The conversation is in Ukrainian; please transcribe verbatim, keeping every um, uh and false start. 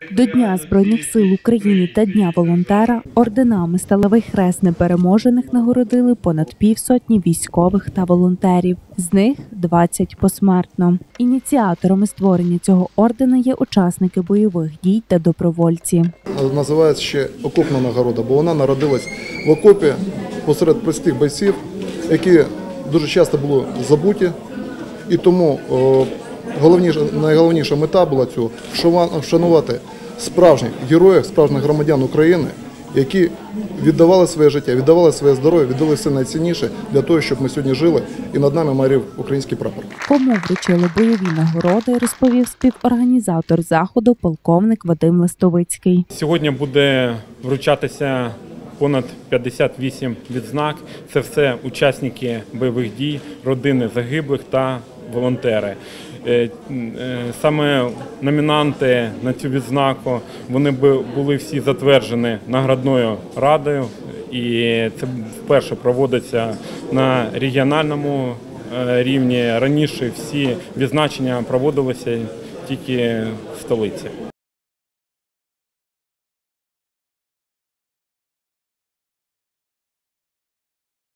До Дня Збройних сил України та Дня волонтера орденами «Сталевий хрест непереможених» нагородили понад півсотні військових та волонтерів. З них двадцять посмертно. Ініціаторами створення цього ордена є учасники бойових дій та добровольці. Називається ще окопна нагорода, бо вона народилась в окопі посеред простих бойців, які дуже часто були забуті. І тому головніша, найголовніша мета була цього – вшанувати справжніх героїв, справжніх громадян України, які віддавали своє життя, віддавали своє здоров'я, віддали все найцінніше для того, щоб ми сьогодні жили і над нами майорів український прапор. Кому вручили бойові нагороди, розповів співорганізатор заходу полковник Вадим Листовицький. Сьогодні буде вручатися понад п'ятдесят вісім відзнак. Це все учасники бойових дій, родини загиблих та волонтери. Саме номінанти на цю відзнаку, вони були всі затверджені наградною радою, і це вперше проводиться на регіональному рівні. Раніше всі відзначення проводилися тільки в столиці.